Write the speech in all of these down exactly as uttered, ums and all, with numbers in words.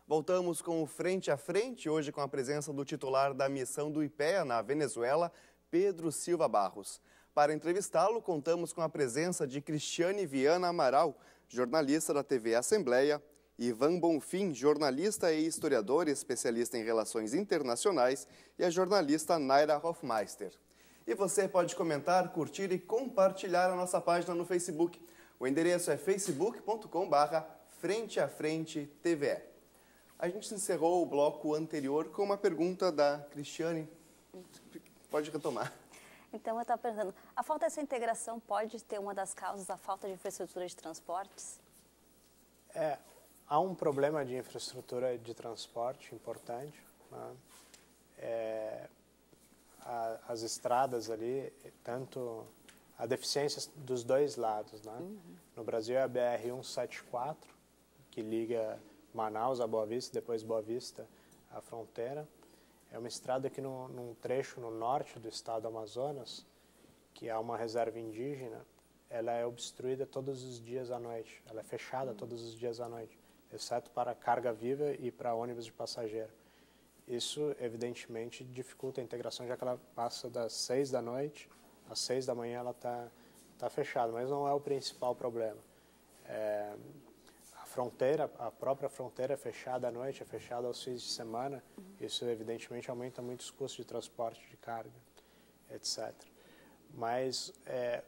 Voltamos com o Frente a Frente, hoje com a presença do titular da missão do I P E A na Venezuela, Pedro Silva Barros. Para entrevistá-lo, contamos com a presença de Cristiane Viana Amaral, jornalista da T V Assembleia, Ivan Bonfim, jornalista e historiador especialista em relações internacionais, e a jornalista Naira Hofmeister. E você pode comentar, curtir e compartilhar a nossa página no Facebook. O endereço é facebook ponto com barra frente a frente T V E. A gente encerrou o bloco anterior com uma pergunta da Cristiane. Pode retomar. Então, eu estava perguntando, a falta dessa integração pode ter uma das causas da falta de infraestrutura de transportes? É, há um problema de infraestrutura de transporte importante, né? É, a, as estradas ali, tanto a deficiência dos dois lados, né? Uhum. No Brasil é a B R cento e setenta e quatro, que liga Manaus a Boa Vista, depois Boa Vista à fronteira. É uma estrada que no, num trecho no norte do estado do Amazonas, que é uma reserva indígena, ela é obstruída todos os dias à noite. Ela é fechada uhum. todos os dias à noite, exceto para carga viva e para ônibus de passageiro. Isso, evidentemente, dificulta a integração, já que ela passa das seis da noite às seis da manhã, ela está tá fechada, mas não é o principal problema. É, a fronteira, a própria fronteira é fechada à noite, é fechada aos fins de semana, uhum. isso, evidentemente, aumenta muito os custos de transporte de carga, etcétera. Mas, é,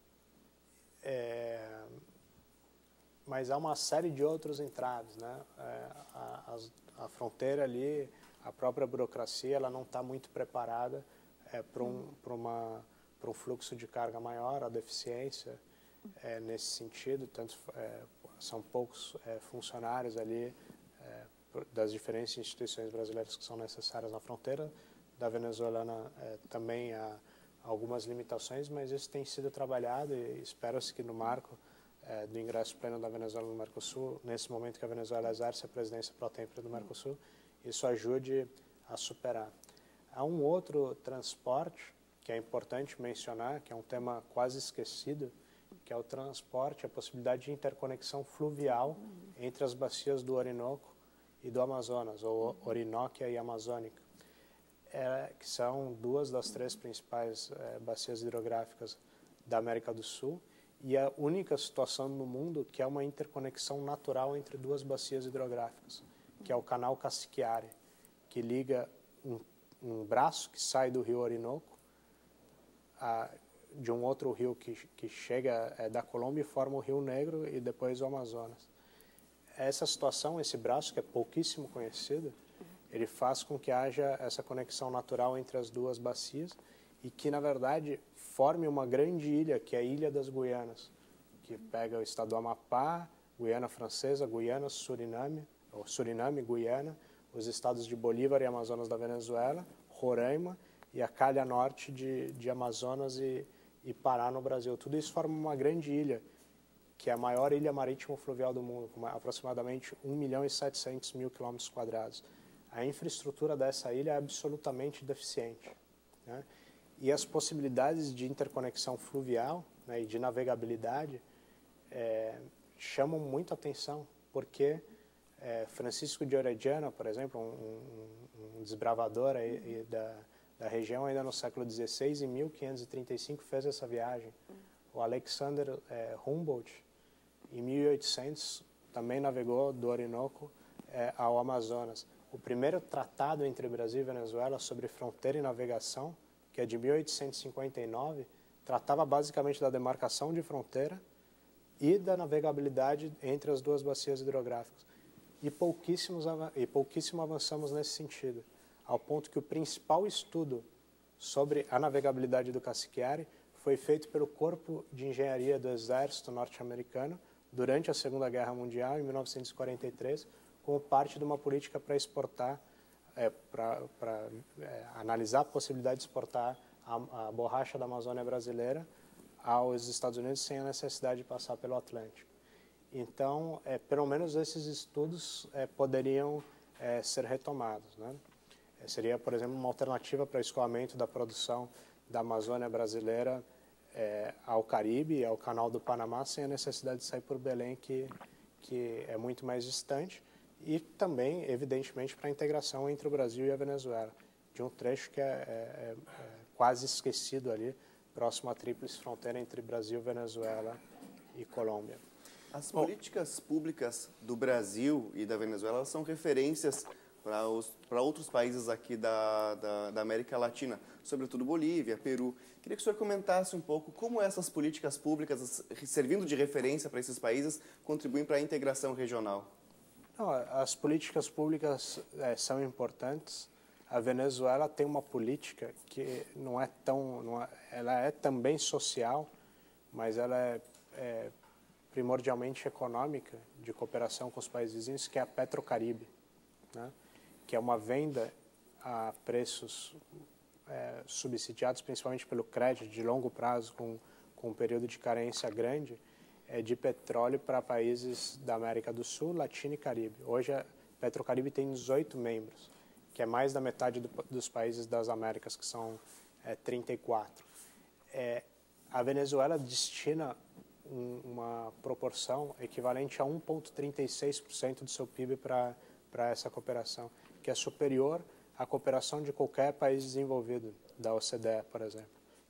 é, mas há uma série de outros entraves, né? É, a, a, a fronteira ali, a própria burocracia, ela não está muito preparada é, para um, para uma, para um fluxo de carga maior, a deficiência é, nesse sentido, tanto é, são poucos é, funcionários ali é, das diferentes instituições brasileiras que são necessárias na fronteira. Da venezuelana é, também há algumas limitações, mas isso tem sido trabalhado e espera-se que no marco é, do ingresso pleno da Venezuela no Mercosul, nesse momento que a Venezuela exerce a presidência pro-tempore do Mercosul, isso ajude a superar. Há um outro transporte que é importante mencionar, que é um tema quase esquecido, que é o transporte, a possibilidade de interconexão fluvial entre as bacias do Orinoco e do Amazonas, ou Orinoquia e Amazônica, é, que são duas das três principais é, bacias hidrográficas da América do Sul, e a única situação no mundo que é uma interconexão natural entre duas bacias hidrográficas, que é o canal Cassiquiare, que liga um, um braço que sai do rio Orinoco a, de um outro rio que, que chega é, da Colômbia e forma o Rio Negro e depois o Amazonas. Essa situação, esse braço, que é pouquíssimo conhecido, ele faz com que haja essa conexão natural entre as duas bacias e que, na verdade, forme uma grande ilha, que é a Ilha das Guianas, que pega o estado do Amapá, Guiana Francesa, Guiana, Suriname, ou Suriname, Guiana, os estados de Bolívar e Amazonas da Venezuela, Roraima e a calha norte de, de Amazonas e, e Pará no Brasil. Tudo isso forma uma grande ilha, que é a maior ilha marítimo fluvial do mundo, com aproximadamente um milhão e setecentos mil quilômetros quadrados. A infraestrutura dessa ilha é absolutamente deficiente, né? E as possibilidades de interconexão fluvial, né, e de navegabilidade é, chamam muito atenção, porque é, Francisco de Orellana, por exemplo, um, um, um desbravador aí, da, da região, ainda no século dezesseis, em mil quinhentos e trinta e cinco, fez essa viagem. O Alexander é, Humboldt, em mil e oitocentos, também navegou do Orinoco é, ao Amazonas. O primeiro tratado entre Brasil e Venezuela sobre fronteira e navegação, que é de mil oitocentos e cinquenta e nove, tratava basicamente da demarcação de fronteira e da navegabilidade entre as duas bacias hidrográficas. E, pouquíssimos, e pouquíssimo avançamos nesse sentido, ao ponto que o principal estudo sobre a navegabilidade do Cassiquiare foi feito pelo Corpo de Engenharia do Exército norte-americano durante a Segunda Guerra Mundial, em mil novecentos e quarenta e três, como parte de uma política para exportar, é, para é, analisar a possibilidade de exportar a, a borracha da Amazônia brasileira aos Estados Unidos sem a necessidade de passar pelo Atlântico. Então, é, pelo menos esses estudos é, poderiam é, ser retomados, né? É, seria, por exemplo, uma alternativa para o escoamento da produção da Amazônia brasileira é, ao Caribe e ao Canal do Panamá, sem a necessidade de sair por Belém, que, que é muito mais distante, e também, evidentemente, para a integração entre o Brasil e a Venezuela, de um trecho que é, é, é quase esquecido ali, próximo à tríplice fronteira entre Brasil, Venezuela e Colômbia. As políticas públicas do Brasil e da Venezuela são referências para, os, para outros países aqui da, da, da América Latina, sobretudo Bolívia, Peru. Queria que o senhor comentasse um pouco como essas políticas públicas, servindo de referência para esses países, contribuem para a integração regional. Não, as políticas públicas é, são importantes. A Venezuela tem uma política que não é tão, não é, ela é também social, mas ela é, é primordialmente econômica, de cooperação com os países vizinhos, que é a Petrocaribe, né? Que é uma venda a preços é, subsidiados, principalmente pelo crédito de longo prazo, com, com um período de carência grande, é, de petróleo para países da América do Sul, Latina e Caribe. Hoje a Petrocaribe tem dezoito membros, que é mais da metade do, dos países das Américas, que são é, trinta e quatro. É, a Venezuela destina um, uma proporção equivalente a um vírgula trinta e seis por cento do seu P I B para para essa cooperação, que é superior à cooperação de qualquer país desenvolvido, da O C D E, por exemplo.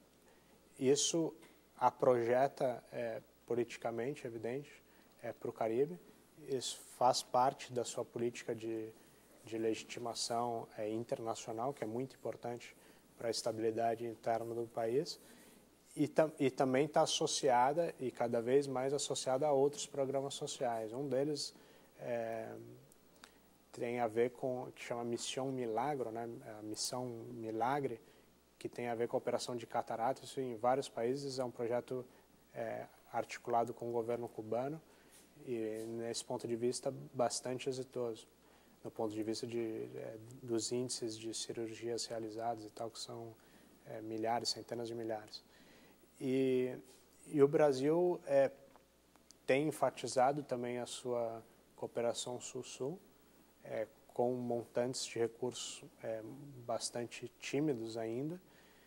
Isso a projeta é, politicamente, evidente, é, para o Caribe. Isso faz parte da sua política de, de legitimação é, internacional, que é muito importante para a estabilidade interna do país, e, tam, e também está associada, e cada vez mais associada a outros programas sociais. Um deles é, tem a ver com o que chama Missão Milagro, né? A Missão Milagre, que tem a ver com a operação de cataratas. Isso em vários países é um projeto é, articulado com o governo cubano e, nesse ponto de vista, bastante exitoso, do ponto de vista de, é, dos índices de cirurgias realizadas e tal, que são é, milhares, centenas de milhares. E, e o Brasil é, tem enfatizado também a sua cooperação Sul-Sul, É, com montantes de recursos é, bastante tímidos ainda,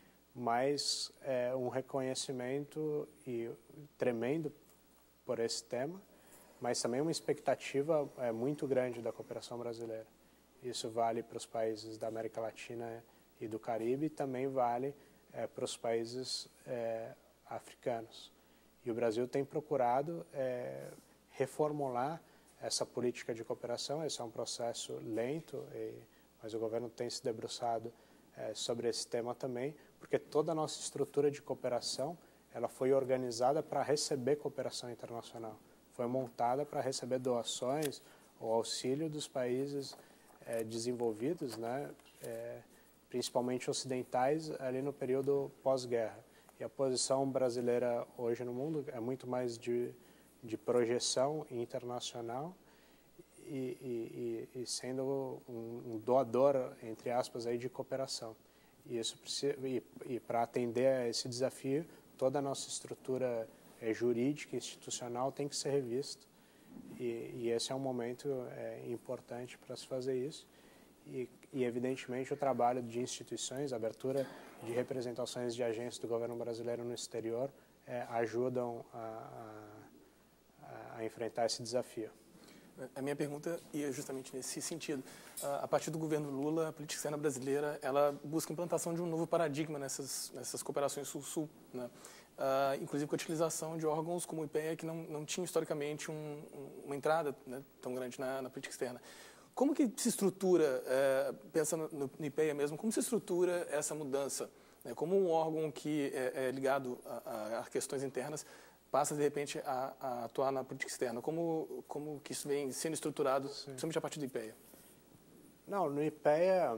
mas é, um reconhecimento e tremendo por esse tema, mas também uma expectativa é, muito grande da cooperação brasileira. Isso vale para os países da América Latina e do Caribe e também vale é, para os países é, africanos. E o Brasil tem procurado é, reformular essa política de cooperação. Esse é um processo lento, e, mas o governo tem se debruçado é, sobre esse tema também, porque toda a nossa estrutura de cooperação ela foi organizada para receber cooperação internacional, foi montada para receber doações ou auxílio dos países é, desenvolvidos, né, é, principalmente ocidentais, ali no período pós-guerra. E a posição brasileira hoje no mundo é muito mais de de projeção internacional e, e, e sendo um, um doador, entre aspas, aí, de cooperação. E, isso precisa, e, e para atender a esse desafio, toda a nossa estrutura é, jurídica e institucional tem que ser revista. E, e esse é um momento é, importante para se fazer isso. E, e, evidentemente, o trabalho de instituições, a abertura de representações de agências do governo brasileiro no exterior é, ajudam a, a a enfrentar esse desafio. A minha pergunta ia justamente nesse sentido. A partir do governo Lula, a política externa brasileira ela busca a implantação de um novo paradigma nessas, nessas cooperações Sul-Sul, né? Uh, inclusive com a utilização de órgãos como o I P E A, que não, não tinha historicamente um, uma entrada, né, tão grande na, na política externa. Como que se estrutura, é, pensando no, no I P E A mesmo, como se estrutura essa mudança? Né? Como um órgão que é, é ligado a, a questões internas passa, de repente, a, a atuar na política externa? Como, como que isso vem sendo estruturado, principalmente a partir do I P E A? Não, no I P E A,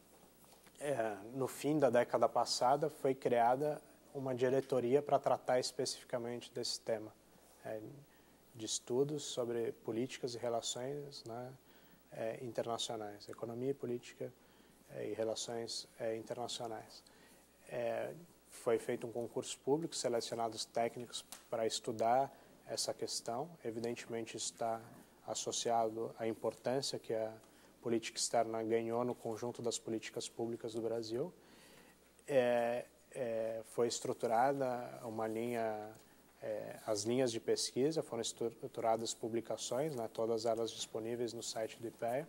é, no fim da década passada, foi criada uma diretoria para tratar especificamente desse tema, é, de estudos sobre políticas e relações, né, é, internacionais, economia e política é, e relações é, internacionais. É, Foi feito um concurso público, selecionados técnicos para estudar essa questão. Evidentemente, isso está associado à importância que a política externa ganhou no conjunto das políticas públicas do Brasil. É, é, foi estruturada uma linha é, as linhas de pesquisa, foram estruturadas publicações, né, todas elas disponíveis no site do IPEA.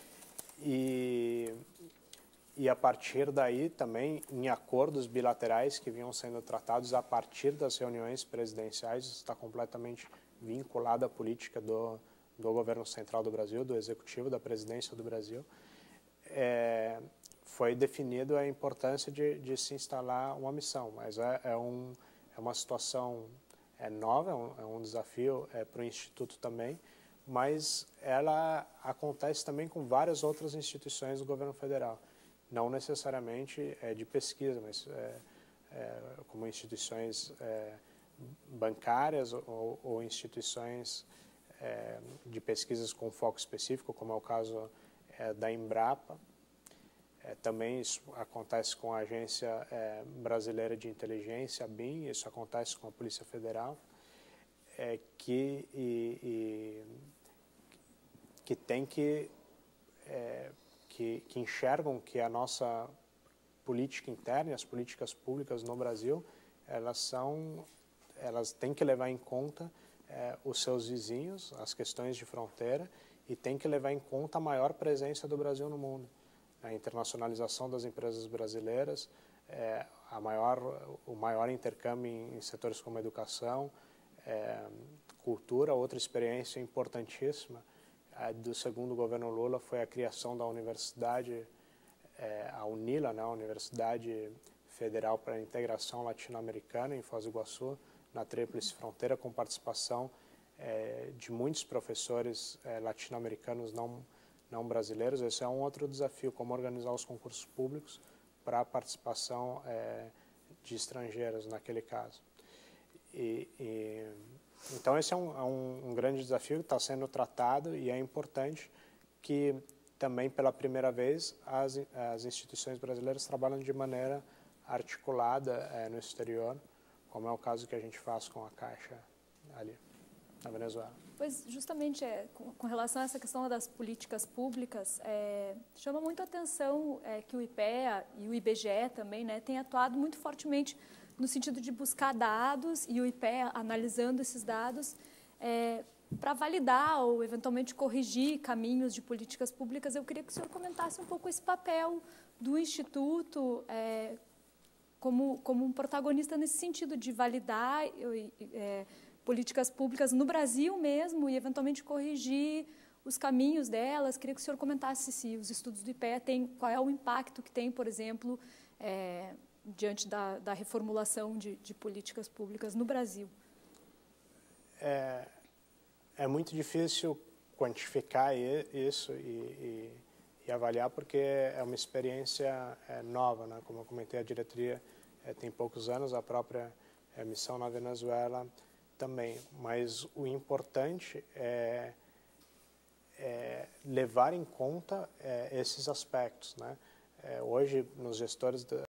E, e a partir daí também em acordos bilaterais que vinham sendo tratados a partir das reuniões presidenciais, está completamente vinculado à política do, do governo central do Brasil, do executivo, da presidência do Brasil. É, foi definido a importância de, de se instalar uma missão, mas é, é, um, é uma situação é nova, é um, é um desafio é, para o Instituto também, mas ela acontece também com várias outras instituições do governo federal, não necessariamente é, de pesquisa, mas é, é, como instituições é, bancárias ou, ou instituições é, de pesquisas com foco específico, como é o caso é, da Embrapa. É, também isso acontece com a Agência é, Brasileira de Inteligência, a B I M, isso acontece com a Polícia Federal, é, que, e, e, que tem que, é, que, que enxergam que a nossa política interna e as políticas públicas no Brasil, elas são, elas têm que levar em conta é, os seus vizinhos, as questões de fronteira, e tem que levar em conta a maior presença do Brasil no mundo. A internacionalização das empresas brasileiras, é, a maior, o maior intercâmbio em, em setores como educação, é, cultura. Outra experiência importantíssima é, do segundo governo Lula foi a criação da universidade, é, a UNILA, né, a Universidade Federal para a Integração Latino-Americana, em Foz do Iguaçu, na Tríplice Fronteira, com participação é, de muitos professores é, latino-americanos não não brasileiros. Esse é um outro desafio, como organizar os concursos públicos para a participação é, de estrangeiros naquele caso. E, e, então esse é um, é um, um grande desafio que está sendo tratado, e é importante que também pela primeira vez as, as instituições brasileiras trabalham de maneira articulada é, no exterior, como é o caso que a gente faz com a Caixa ali na Venezuela. Pois, justamente, é, com, com relação a essa questão das políticas públicas, é, chama muito a atenção é, que o IPEA e o I B G E também, né, têm atuado muito fortemente no sentido de buscar dados, e o IPEA analisando esses dados é, para validar ou, eventualmente, corrigir caminhos de políticas públicas. Eu queria que o senhor comentasse um pouco esse papel do Instituto é, como, como um protagonista nesse sentido de validar é, políticas públicas no Brasil mesmo e, eventualmente, corrigir os caminhos delas. Queria que o senhor comentasse se os estudos do IPEA têm, qual é o impacto que tem, por exemplo, é, diante da, da reformulação de, de políticas públicas no Brasil. É, é muito difícil quantificar isso e, e, e avaliar, porque é uma experiência é, nova, né? Como eu comentei, a diretoria é, tem poucos anos, a própria é, missão na Venezuela também, mas o importante é, é levar em conta é, esses aspectos, né? É, hoje, nos gestores da,